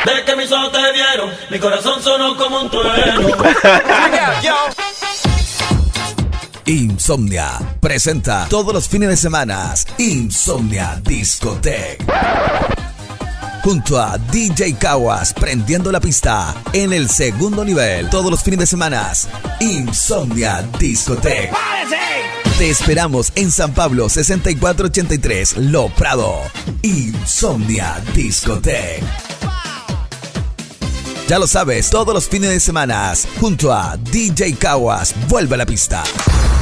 Desde que mis ojos te vieron, mi corazón sonó como un trueno. Insomnia presenta todos los fines de semana Insomnia Discotheque. Junto a DJ Caguas prendiendo la pista en el segundo nivel. Todos los fines de semana Insomnia Discotheque. Te esperamos en San Pablo 6483 Lo Prado. Insomnia Discotheque. Ya lo sabes, todos los fines de semana junto a DJ Caguas vuelve a la pista.